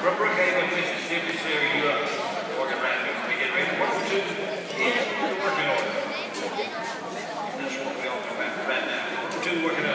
From Brookhaven, Mississippi, Sarah, you up. Working right now. We get ready. 1, 2, in the working order. That's what we all come back right now. 2 working